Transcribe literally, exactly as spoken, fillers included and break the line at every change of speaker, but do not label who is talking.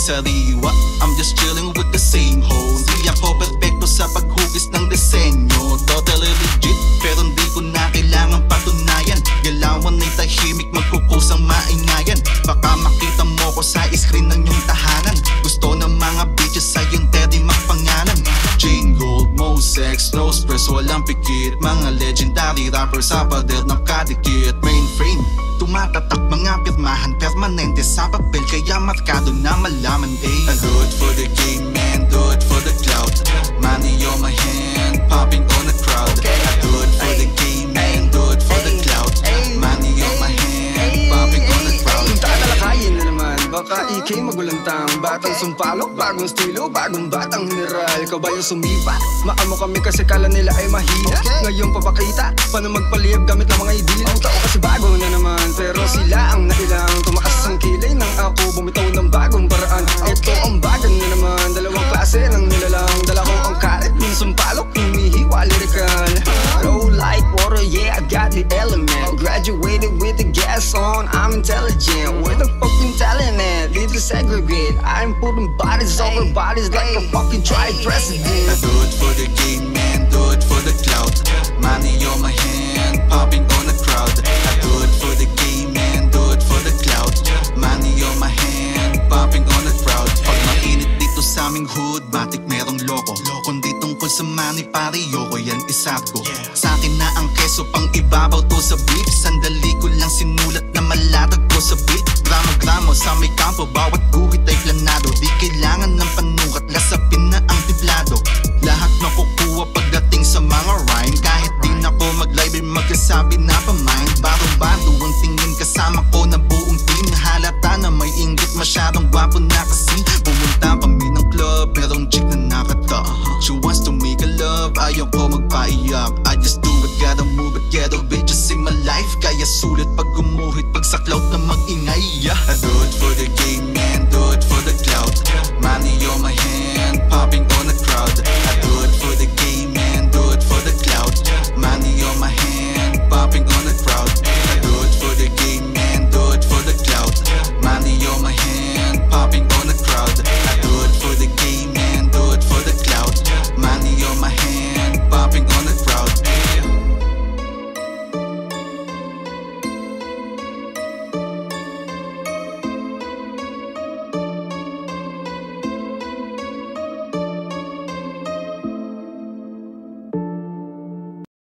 sariwa. I'm just chilling with the same hoe. Di ako perfecto sa paghugis ng disenyo. Totally legit, pero di ko na kailangan patunayan. Galawan ay tahimik, magkukusang maingayan. Baka makita mo ko sa screen ng iyong tahanan. Gusto ng mga bitches sa iyong teddy magpangalan. Chain gold, mo sex, no stress, walang pikit. Mga legendary rappers sa pader nakadikit. Mainframe, tumatatak mga pirmahan permanente sa papel, kaya markado na malaman eh. I do it for the game man, do it for the clout. Money on my hand, popping on the crowd. I do it for the game man, do it for the clout. Money on my hand, popping on the crowd.
Tatalakayin na naman, baka ikay magulantang. Batang sumpalok, bagong estilo, bagong batang general. Ikaw ba yung sumipa? Maamo kami kasi kala nila ay mahina. Ngayon papakita, paano magpaliyab gamit lang mga idil. Tao kasi bago na naman, pero sila ang nailang. Tumakas ang kilay ng ako, bumitaw ng bagong paraan. Ito ang bagan na naman, dalawang klase ng nilalang. Dala ko ang karet, yung sumpalok, humihiwa lyrical. Flow like water, yeah, I got the element. Graduated with the gas on, I'm intelligent. Where the fuck you telling it? Did you segregate? I'm putting bodies over bodies like a fucking tried president.
I do it for the game man, do it for the clout. Money on my hand, popping on the crowd. I do it for the game man, do it for the clout. Money on my hand, popping on the crowd. Pag mainit dito sa aming hood, batik merong loko. Kundi tungkol sa money pare, yoko yan isargo. Sa akin na ang keso, pang ibabaw to sa beef. Sandali ko lang sinulat na malatag ko sa beat. Gramo-gramo sa may kampo, bawat guhit ay planado. Di kailangan ng panukat, lasapin na ang tiplado. Lahat nakukuha pagdating sa mga rhyme. Kahit di na ko mag-live ay magkasabi na pa-mind. Baro-baro ang tingin kasama ko na buong team. Halata na may inggit, masyadong gwapo na kasi. Pumunta kami ng club, merong chick na nakata. She wants to make a love, ayaw ko magpaiyak. I just do it, gotta move it, ghetto bitches in my life. Kaya sulit pag gumuhit, pag sa cloud na mag-ingay, yeah. I do it for the